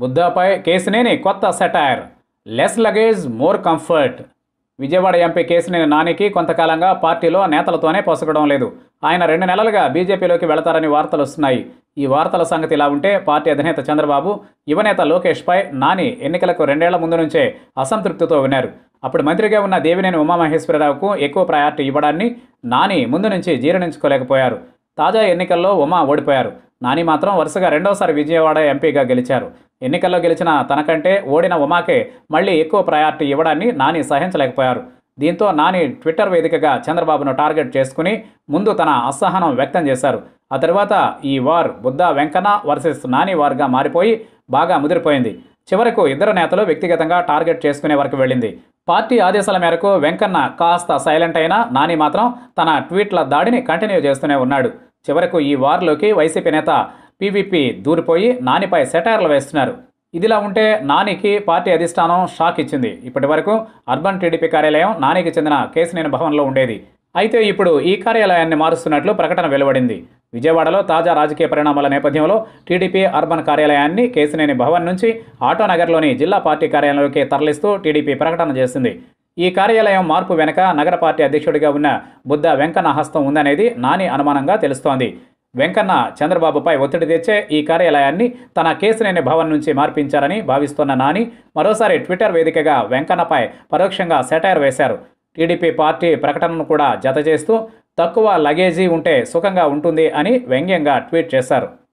బుద్ధాపై కేసినేని కొత్త satire. Less luggage more comfort. Vijayawada MP Kesineni నానికి కొంతకాలంగా పార్టీలో నేతలతోనే పొసగడం లేదు. ఆయన 2 నెలలుగా బీజేపీలోకి వెళతారని వార్తలు వస్తున్నాయి. ఈ వార్తల సంగతి ఇలా ఉంటే పార్టీ అధినేత చంద్రబాబు యువనేత లోకేష్పై నాని ఎన్నికలకు 2 ఏళ్ల ముందు నుంచే అసంతృప్తితో ఉన్నారు. అప్పుడు మంత్రిగా ఉన్న దేవినేని ఉమామహేశ్వరరావుకు ఎక్కువ ప్రయారిటీ ఇవ్వడాన్ని నాని ముందు నుంచి జీర్ణించుకోలేకపోయారు. తాజా ఎన్నికల్లో ఉమా ఓడిపోయారు. నాని మాత్రం వరుసగా రెండోసారి విజయవాడ ఎంపీగా గెలిచారు. ఎన్నికల్లో గెలిచిన తనకంటే ఓడిన ఉమాకే మళ్లీ ఎక్కువ ప్రయారిటీ ఇవ్వడాన్ని నాని సహించలేకపోయారు. దీంతో నాని ట్విట్టర్ వేదికగా చంద్రబాబును టార్గెట్ చేసుకుని ముందు తన అసహనం వ్యక్తం చేశారు. ఆ తర్వాత ఈ వార్ బుద్ధా వెంకన్న వర్సెస్ నాని వార్గా మారిపోయి బాగా ముదిరిపోయింది. చివరకు ఇద్దరు నేతలు వ్యక్తిగతంగా టార్గెట్ చేసుకునే వరకు వెళ్ళింది. పార్టీ ఆదేశాల మేరకు వెంకన్న కాస్త సైలెంట్ అయినా నాని మాత్రం తన ట్వీట్ల దాడిని కంటిన్యూ చేస్తూనే ఉన్నాడు. చివరకు ఈ వార్లోకి వైసీపీ నేత పీవీపీ దూరిపోయి నానిపై సెటైర్లు వేస్తున్నారు. ఇదిలా ఉంటే నానికి పార్టీ అధిష్టానం షాక్ ఇచ్చింది. ఇప్పటి వరకు అర్బన్ టీడీపీ కార్యాలయం నానికి చెందిన కేసినేని భవన్లో ఉండేది. అయితే ఇప్పుడు ఈ కార్యాలయాన్ని మారుస్తున్నట్లు ప్రకటన వెలువడింది. విజయవాడలో తాజా రాజకీయ పరిణామాల నేపథ్యంలో టీడీపీ అర్బన్ కార్యాలయాన్ని కేసినేని భవన్ నుంచి ఆటోనగర్లోని జిల్లా పార్టీ కార్యాలయంలోకి తరలిస్తూ టీడీపీ ప్రకటన చేసింది. ఈ కార్యాలయం మార్పు వెనుక నగర పార్టీ అధ్యక్షుడిగా ఉన్న బుద్ధా వెంకన్న హస్తం ఉందనేది నాని అనుమానంగా తెలుస్తోంది. వెంకన్న చంద్రబాబుపై ఒత్తిడి తెచ్చే ఈ కార్యాలయాన్ని తన కేసినేని భవన్ నుంచి మార్పించారని భావిస్తున్న నాని మరోసారి ట్విట్టర్ వేదికగా వెంకన్నపై పరోక్షంగా సెటైర్ వేశారు. టీడీపీ పార్టీ ప్రకటనను కూడా జతచేస్తూ తక్కువ లగేజీ ఉంటే సుఖంగా ఉంటుంది అని వ్యంగ్యంగా ట్వీట్ చేశారు.